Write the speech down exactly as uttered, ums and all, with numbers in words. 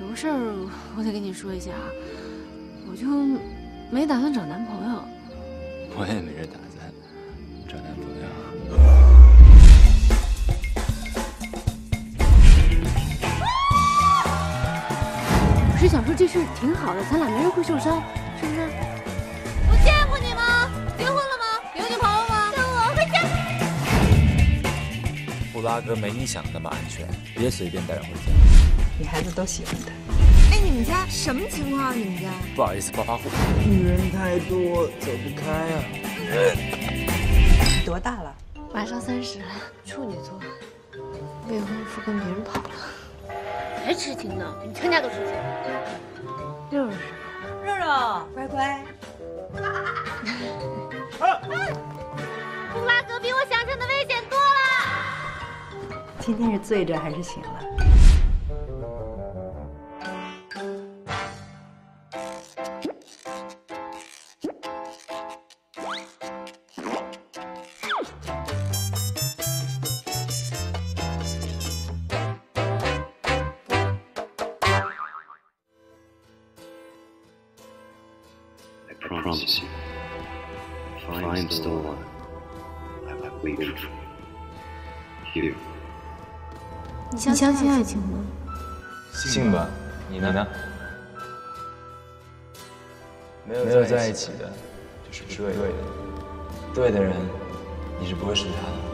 有个事儿我得跟你说一下啊，我就没打算找男朋友。 我也没这打算找男朋友。 我是想说这事儿挺好的，咱俩没人会受伤，是不是？ 我见过你吗？结婚了吗？有女朋友吗？跟我回家。 布拉格没你想的那么安全，别随便带人回家。 女孩子都喜欢他。 哎，你们家什么情况啊？你们家？ 不好意思，暴发户。 女人太多，走不开啊。 你多大了？ 马上三十了，处女座，未婚夫跟别人跑了，还痴情呢？你全家都痴情。肉肉是吧？ 肉肉，乖乖。 布拉格比我想象的危险多了。 今天是醉着还是醒了？ I promise you, if I am still alive, I will wait for you. 你相信爱情吗？ 信吧，你呢？没有在一起的，就是对的，对的人，你是不会失去他的。